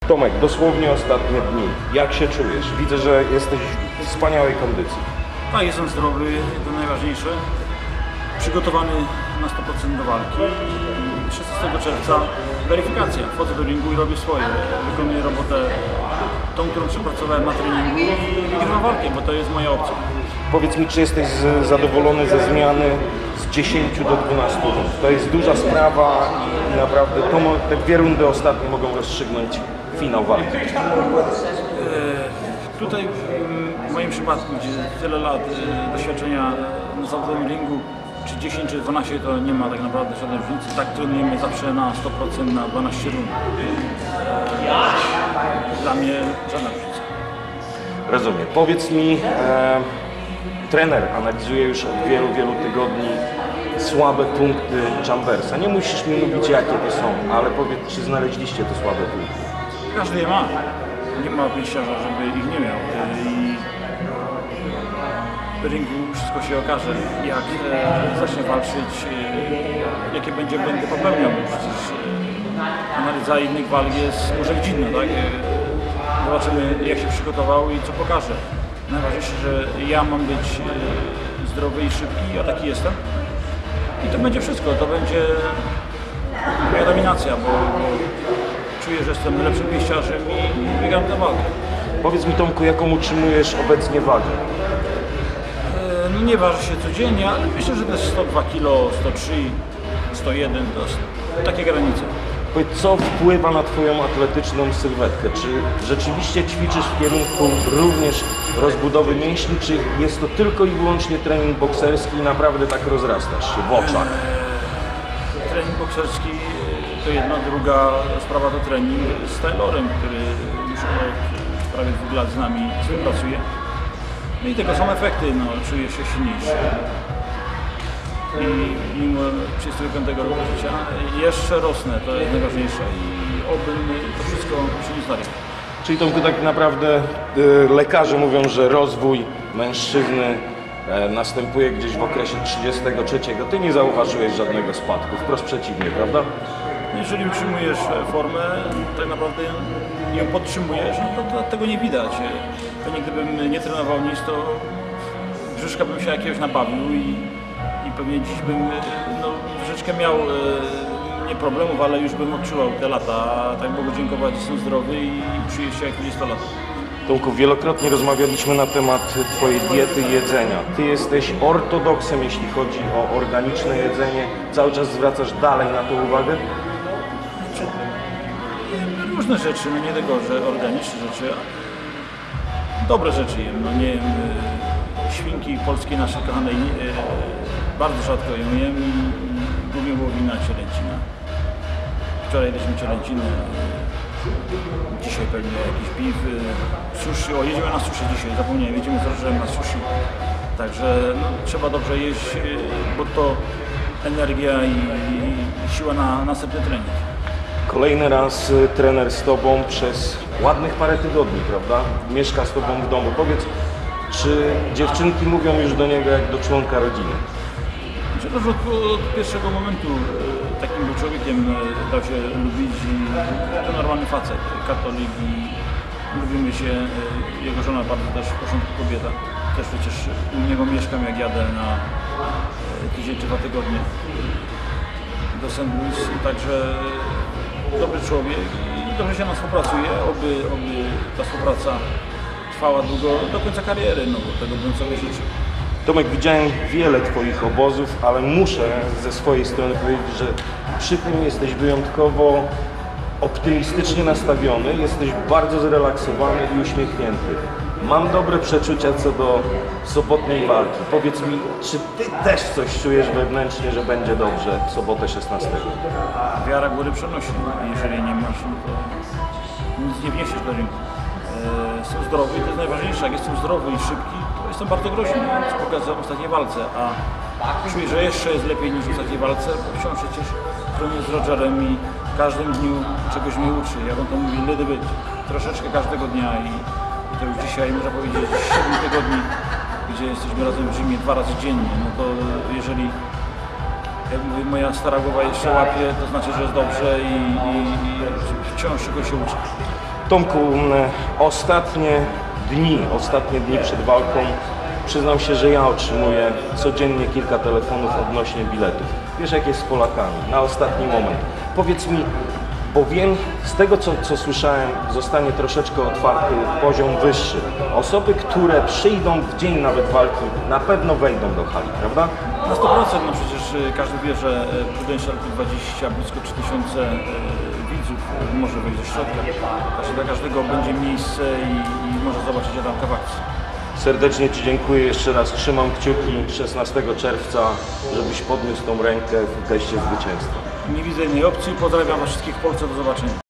Tomek, dosłownie ostatnie dni. Jak się czujesz? Widzę, że jesteś w wspaniałej kondycji. Tak, jestem zdrowy, to najważniejsze. Przygotowany na 100% do walki. 16 czerwca weryfikacja. Wchodzę do ringu i robię swoje. Wykonuję robotę tą, którą przepracowałem na treningu i wygrywam walkę, bo to jest moja opcja. Powiedz mi, czy jesteś zadowolony ze zmiany z 10 do 12 rund? To jest duża sprawa i naprawdę te dwie rundy ostatnie mogą rozstrzygnąć finał walki. Tutaj w moim przypadku, gdzie tyle lat doświadczenia na zawodowym ringu, czy 10 czy 12 to nie ma tak naprawdę żadnej różnicy. Tak trenujemy zawsze na 100% na 12 rund. Dla mnie żadna różnica. Rozumiem. Powiedz mi, trener analizuje już od wielu tygodni słabe punkty Chambersa. Nie musisz mi mówić, jakie to są, ale powiedz, czy znaleźliście te słabe punkty? Każdy je ma. Nie ma pięściarza, żeby ich nie miał. I w ringu wszystko się okaże, jak zacznie walczyć, jakie będzie błędy popełniał. Przecież analiza innych walk jest może dziwna, tak? Zobaczymy, jak się przygotował i co pokaże. Najważniejsze, że ja mam być zdrowy i szybki, a taki jestem. I to będzie wszystko, to będzie moja dominacja, bo czuję, że jestem lepszym pięściarzem i wygram tę walkę. Powiedz mi, Tomku, jaką utrzymujesz obecnie wagę? No nie waży się codziennie, ale myślę, że to jest 102 kg, 103, 101, to jest takie granice. Powiedz, co wpływa na Twoją atletyczną sylwetkę? Czy rzeczywiście ćwiczysz w kierunku również rozbudowy mięśni, czy jest to tylko i wyłącznie trening bokserski i naprawdę tak rozrastasz się w oczach? Trening bokserski to jedna, druga sprawa to trening z Taylorem, który już od prawie 2 lat z nami współpracuje. No i tego są efekty, no, czuję się silniejszy. I mimo 35 roku życia jeszcze rosnę, to jest najważniejsze i oby to wszystko przyniósł dalej. Czyli to tak naprawdę lekarze mówią, że rozwój mężczyzny następuje gdzieś w okresie 33. Ty nie zauważyłeś żadnego spadku, wprost przeciwnie, prawda? Jeżeli utrzymujesz formę, tak naprawdę ją podtrzymujesz, no to tego nie widać. Pewnie gdybym nie trenował nic, to brzuszka bym się jakiegoś nabawił i pewnie dziś bym troszeczkę miał nie problemów, ale już bym odczuwał te lata. Tak Bogu dziękować, jestem zdrowy i czuję się jak 20-latek. Tomku, wielokrotnie rozmawialiśmy na temat Twojej diety i jedzenia. Ty jesteś ortodoksem, jeśli chodzi o organiczne jedzenie. Cały czas zwracasz dalej na to uwagę? Różne rzeczy, no nie tego, że organiczne rzeczy, a dobre rzeczy jem. No nie jem świnki polskiej naszej kochanej, bardzo rzadko ją jem i głównie wołowina, cielęcina. Wczoraj jedliśmy cielęcinę, dzisiaj pewnie jakiś beef, sushi, o jedziemy na sushi dzisiaj, zapomniałem, jedziemy z Rogerem na sushi. Także no, trzeba dobrze jeść, bo to energia i siła na następny trening. Kolejny raz trener z Tobą przez ładnych parę tygodni, prawda? Mieszka z Tobą w domu. Powiedz, czy dziewczynki mówią już do niego jak do członka rodziny? Od pierwszego momentu takim był człowiekiem, dał się lubić i to normalny facet, katolik i lubimy się. Jego żona bardzo też w porządku kobieta. Też przecież u niego mieszkam, jak jadę na tydzień czy 2 tygodnie do St. Louis, także dobry człowiek i dobrze się nam współpracuje, oby ta współpraca trwała długo do końca kariery, no bo tego bym sobie życzył. Tomek, widziałem wiele Twoich obozów, ale muszę ze swojej strony powiedzieć, że przy tym jesteś wyjątkowo optymistycznie nastawiony, jesteś bardzo zrelaksowany i uśmiechnięty. Mam dobre przeczucia co do sobotniej walki. Powiedz mi, czy Ty też coś czujesz wewnętrznie, że będzie dobrze w sobotę 16? Wiara góry przenosi. Jeżeli nie masz, no to nic nie wniesiesz do ringu. Jestem zdrowy i to jest najważniejsze. Jak jestem zdrowy i szybki, to jestem bardzo groźny, co pokazałem w ostatniej walce. A czuję, że jeszcze jest lepiej niż w ostatniej walce, bo wciąż przecież trenuję z Rogerem i w każdym dniu czegoś mnie uczy. Jak on to mówi, little bit, troszeczkę każdego dnia i to już dzisiaj, można powiedzieć, 7 tygodni, gdzie jesteśmy razem w gymie 2 razy dziennie. No to jeżeli, jak mówię, moja stara głowa jeszcze łapie, to znaczy, że jest dobrze i wciąż czegoś się uczy. Tomku, ostatnie dni przed walką, przyznam się, że ja otrzymuję codziennie kilka telefonów odnośnie biletów. Wiesz, jak jest z Polakami, na ostatni moment. Powiedz mi, bo wiem, z tego co słyszałem, zostanie troszeczkę otwarty poziom wyższy. Osoby, które przyjdą w dzień nawet walki, na pewno wejdą do hali, prawda? Na 100%, no przecież każdy wie, że Prudential 20, blisko 3000 widzów może wejść do środka. Także dla każdego będzie miejsce i może zobaczyć Adamka w akcji. Serdecznie Ci dziękuję jeszcze raz. Trzymam kciuki 16 czerwca, żebyś podniósł tą rękę w teście zwycięstwa. Nie widzę innej opcji. Pozdrawiam Was wszystkich w Polsce. Do zobaczenia.